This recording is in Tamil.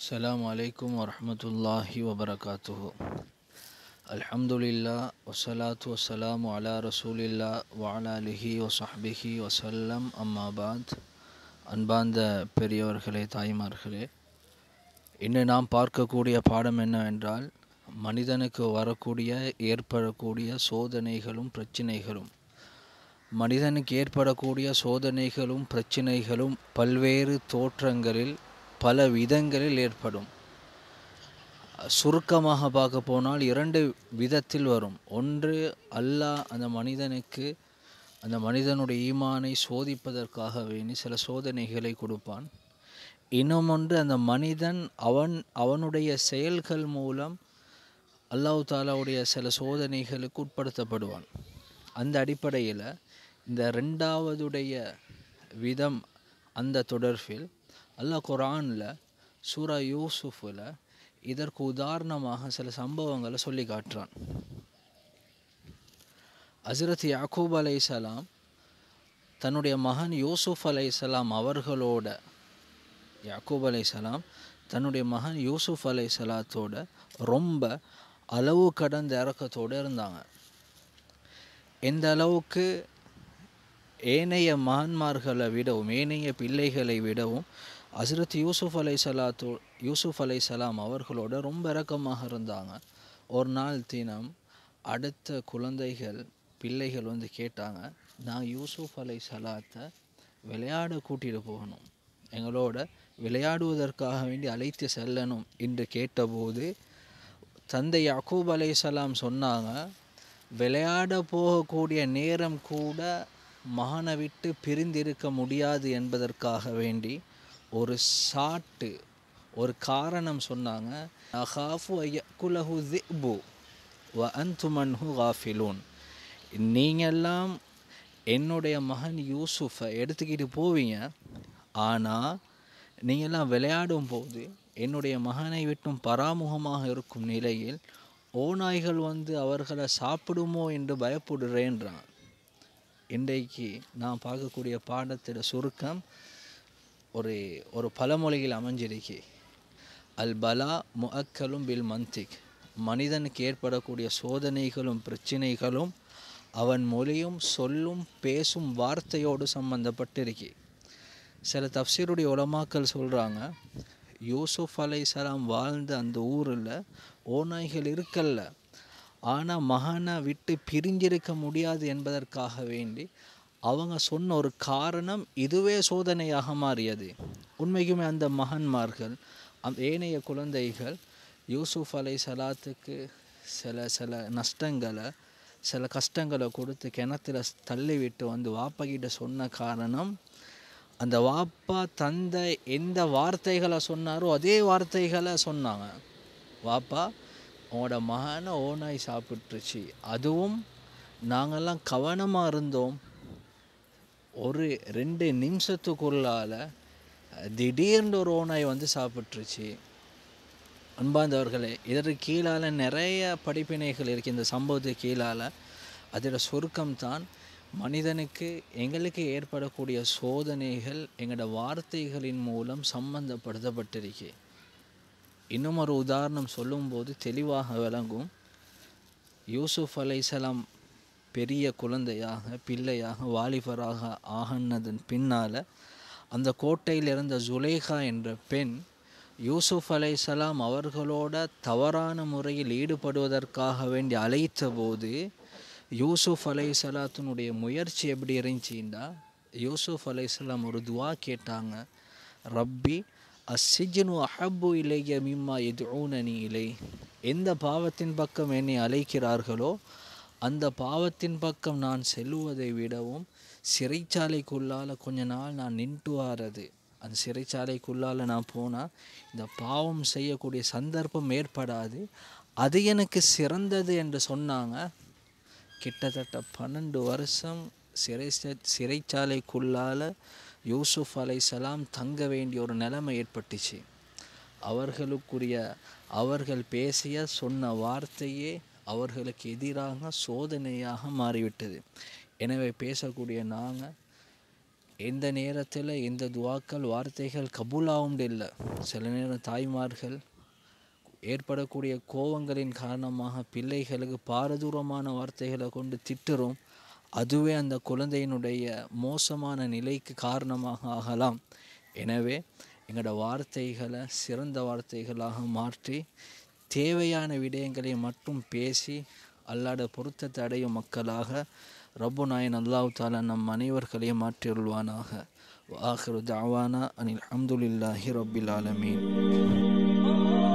السلام عليكم ورحمة الله وبركاته. الحمد لله والصلاة والسلام على رسول الله وعلى آله وصحبه وسلم أما بعد. அன்பார்ந்த பெரியவர்களே, தாய்மார்களே, இன்று நாம் பார்க்கக்கூடிய பாடம் என்னவென்றால், மனிதனுக்கு வரக்கூடிய ஏற்படக்கூடிய சோதனைகளும் பிரச்சினைகளும். மனிதனுக்கு ஏற்படக்கூடிய சோதனைகளும் பிரச்சினைகளும் பல்வேறு தோற்றங்களில் பல விதங்களில் ஏற்படும். சுருக்கமாக பார்க்க போனால் 2 விதத்தில் வரும். ஒன்று, அல்லாஹ் அந்த மனிதனுடைய ஈமானை சோதிப்பதற்காக வேண்டி சில சோதனைகளை கொடுப்பான். இன்னும் ஒன்று, அந்த மனிதன் அவனுடைய செயல்கள் மூலம் அல்லாஹ் தாலாவுடைய சில சோதனைகளுக்கு உட்படுத்தப்படுவான். அந்த அடிப்படையில் இந்த 2வதுடைய விதம் அந்த தொடர்பில் அல்லாஹ் குர்ஆனில் சூரா யூசுஃபில் இதற்கு உதாரணமாக சில சம்பவங்களை சொல்லி காட்டுறான். ஹஸ்ரத் யாக்கூப் அலைஹிஸ்ஸலாம் தன்னுடைய மகன் யூசுஃப் அலைஹிஸ்ஸலாம் அவர்களோட ரொம்ப அளவு கடந்த இறக்கத்தோடு இருந்தாங்க. எந்த அளவுக்கு ஏனைய மகன்மார்களை விடவும் ஏனைய பிள்ளைகளை விடவும் ஹஸ்ரத் யூசுஃப் அலைஹிஸ்ஸலாம் அவர்களோட ரொம்ப இரக்கமாக இருந்தாங்க. ஒரு நாள் தினம் அடுத்த பிள்ளைகள் வந்து கேட்டாங்க, நான் யூசுஃப் அலைஹிஸ்ஸலாத்தை விளையாட கூட்டிகிட்டு போகணும், எங்களோட விளையாடுவதற்காக வேண்டி அழைத்து செல்லணும் என்று கேட்டபோது தந்தை யாக்கூப் அலைஹிஸ்ஸலாம் சொன்னாங்க, விளையாட போகக்கூடிய நேரம் கூட மகனை விட்டு பிரிந்திருக்க முடியாது என்பதற்காக வேண்டி ஒரு காரணம் சொன்னாங்க. அகாஃபு அயக்குலஹு ذئبு வஅன்தும் அன்ஹு காஃபிலூன். நீங்கெல்லாம் என்னுடைய மகன் யூசுஃபை எடுத்துக்கிட்டு போவீங்க, ஆனால் நீங்கள்லாம் விளையாடும் போது என்னுடைய மகனை விட்டும் பராமுகமாக இருக்கும் நிலையில் ஓநாய்கள் வந்து அவர்களை சாப்பிடுமோ என்று பயப்படுறேன்றான். இன்றைக்கு நான் பார்க்கக்கூடிய பாடத்தோட சுருக்கம் ஒரு பழமொழியில் அமைஞ்சிருக்கு. அல் பலா முஅக்கலும் பில் மந்திக். மனிதனுக்கு ஏற்படக்கூடிய சோதனைகளும் பிரச்சினைகளும் அவன் மொழியும் சொல்லும் பேசும் வார்த்தையோடு சம்பந்தப்பட்டிருக்கு. சில தஃப்சீருடைய உலமாக்கள் சொல்கிறாங்க, யூசுஃப் அலைஹிஸ்ஸலாம் வாழ்ந்த அந்த ஊரில் ஓநாய்கள் இருக்கல்ல, ஆனால் மகனை விட்டு பிரிஞ்சிருக்க முடியாது என்பதற்காக வேண்டி அவங்க சொன்ன ஒரு காரணம் இதுவே சோதனையாக மாறியது. உண்மைக்குமே அந்த மகன்மார்கள் ஏனைய குழந்தைகள் யூசுஃப் அலைஹிஸ்ஸலாத்துக்கு சில கஷ்டங்களை கொடுத்து கிணத்துல தள்ளிவிட்டு வந்து வாப்பா கிட்ட சொன்ன காரணம், அந்த வாப்பா தந்தை எந்த வார்த்தைகளை சொன்னாரோ அதே வார்த்தைகளை சொன்னாங்க. வாப்பா, உங்களோட மகனை ஓநாய் சாப்பிட்டுருச்சு, அதுவும் நாங்கள்லாம் கவனமாக இருந்தோம், ஒரு 2 நிமிஷத்துக்குள்ளால் திடீர்னு ஒரு ஓநாய் வந்து சாப்பிட்ருச்சு. அன்பார்ந்தவர்களே, இதற்கு கீழால் நிறைய படிப்பினைகள் இருக்குது. இந்த சம்பவத்துக்கு கீழால் அதோட சுருக்கம்தான், எங்களுக்கு ஏற்படக்கூடிய சோதனைகள் எங்களோட வார்த்தைகளின் மூலம் சம்பந்தப்படுத்தப்பட்டிருக்கு. இன்னும் ஒரு உதாரணம் சொல்லும்போது தெளிவாக விளங்கும். யூசுஃப் அலைஹிஸ்ஸலாம் பெரிய பிள்ளையாக வாலிபராக ஆகினதன் பின்னால் அந்த கோட்டையில் இருந்த ஜுலேஹா என்ற பெண் யூசுஃப் அலைஹிஸ்ஸலாம் அவர்களோட தவறான முறையில் ஈடுபடுவதற்காக வேண்டி அழைத்த போது யூசுஃப் அலைஹிஸ்ஸலாத்தினுடைய முயற்சி எப்படி இருந்துச்சுன்னா, யூசுஃப் அலைஹிஸ்ஸலாம் ஒரு துவா கேட்டாங்க, ரப்பி அஸ்ஸிஜ்னு அஹப்பு இலைய மிம்மா யதுஊனனி இலை. எந்த பாவத்தின் பக்கம் என்னை அழைக்கிறார்களோ அந்த பாவத்தின் பக்கம் நான் செல்லுவதை விடவும் சிறைச்சாலைக்குள்ளால் கொஞ்ச நாள் நான் நின்று வாரது, அந்த சிறைச்சாலைக்குள்ளால் நான் போனால் இந்த பாவம் செய்யக்கூடிய சந்தர்ப்பம் ஏற்படாது, அது எனக்கு சிறந்தது என்று சொன்னாங்க. கிட்டத்தட்ட 12 வருஷம் சிறைச்சாலைக்குள்ளால் யூசுஃப் அலைஹிஸ்ஸலாம் தங்க வேண்டிய ஒரு நிலைமை ஏற்பட்டுச்சு. அவர்கள் சொன்ன வார்த்தையே அவர்களுக்கு எதிராக சோதனையாக மாறிவிட்டது. எனவே பேசக்கூடிய நாங்கள் எந்த நேரத்தில் எந்த துவாக்கள் வார்த்தைகள் கபூலாவும் இல்லை. சில நேரம் தாய்மார்கள் ஏற்படக்கூடிய கோபங்களின் காரணமாக பிள்ளைகளுக்கு பாரதூரமான வார்த்தைகளை கொண்டு திட்டுறோம். அதுவே அந்த குழந்தையினுடைய மோசமான நிலைக்கு காரணமாக ஆகலாம். எனவே எங்களோட வார்த்தைகளை சிறந்த வார்த்தைகளாக மாற்றி தேவையான விடயங்களை மட்டும் பேசி அல்லாட பொருத்தத்தை அடையும் மக்களாக ரப்பு நாயன் அல்லாஹ் தாலா நம் அனைவர்களையும் மாற்றியுள்வானாக. ஆஹிரு தஅவானா அனில் ஹம்துலில்லாஹி ரப்பில் ஆலமீன்.